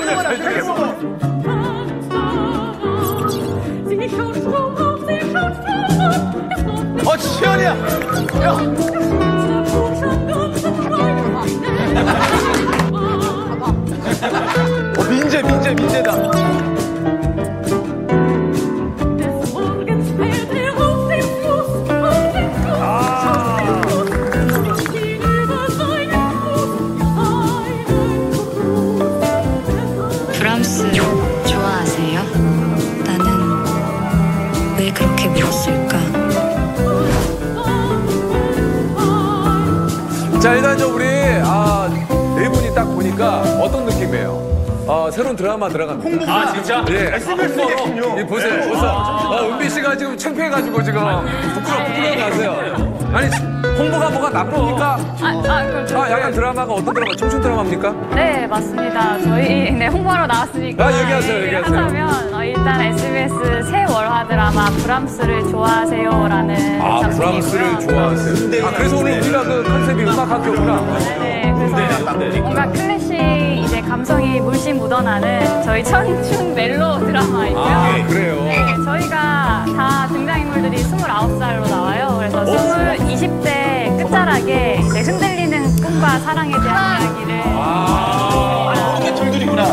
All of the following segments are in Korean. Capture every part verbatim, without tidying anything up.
그냥 잘 되겠어. 어, 지현이야. 야. 어, 민재, 민재, 민재다. 브람스 좋아하세요? 나는 왜 그렇게 물었을까? 자, 일단 저 우리 아, 네 분이 딱 보니까 어떤 느낌이에요? 어, 새로운 드라마 들어갑니다. 홍보가. 아, 진짜? 예. 에스비에스겠군요. 예, 보세요, 네. 보세요. 어, 은비 씨가 지금 창피해가지고 지금 부끄러, 부끄러워하세요. 아니, 홍보가 뭐가 나쁩니까? 아, 아, 그럼 저, 아, 약간 드라마가 어떤 드라마? 청춘 드라마입니까? 네, 맞습니다. 저희 네, 홍보하러 나왔으니까. 아, 얘기하세요, 얘기를 얘기하세요. 하자면 어, 일단 에스비에스 새 월화 드라마 브람스를 좋아하세요라는 아, 작품이고요. 브람스를 좋아하세요. 아, 그래서 오늘 우리가 그 컨셉이 음악학교구나. 네, 그래서 뭔가 클래식 이제 감성이 물씬 묻어나는 저희 청춘 멜로 드라마이고요. 아, 그래요? 네, 저희가 다 등장인물들이 스물아홉 살로 나와요. 그래서 스물, 이십 대 끝자락에 이제 흔들리는 꿈과 사랑에 대한 이야기를. 아, 이게 절들이구나.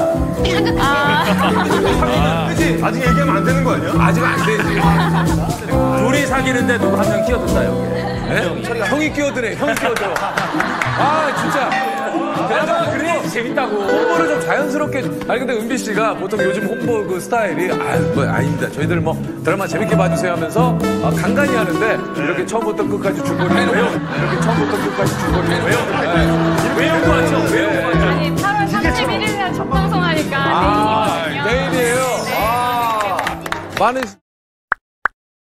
아, 그치? 아직 얘기하면 안 되는 거 아니야? 아직 안 되지. 둘이 사귀는데 누구 한 명 끼어든다, 여기. 네? 형이 끼어드네, 형이 끼어들어. 아, 진짜. 드라마가 그래 재밌다고. 홍보를 좀 자연스럽게. 아니, 근데 은비 씨가 보통 요즘 홍보 그 스타일이, 아, 뭐, 아닙니다. 저희들 뭐 드라마 재밌게 봐주세요 하면서 아, 간간히 하는데 이렇게 처음부터 끝까지 줄거리를 외워. 이렇게 처음부터 끝까지 줄거리를 외워. 외우고 왔죠, 외우고 왔죠. 아니, 팔월 삼십일일 날 첫 방송하니까 아, 내일이거든요. 내일이에요. 네. 아, 많은.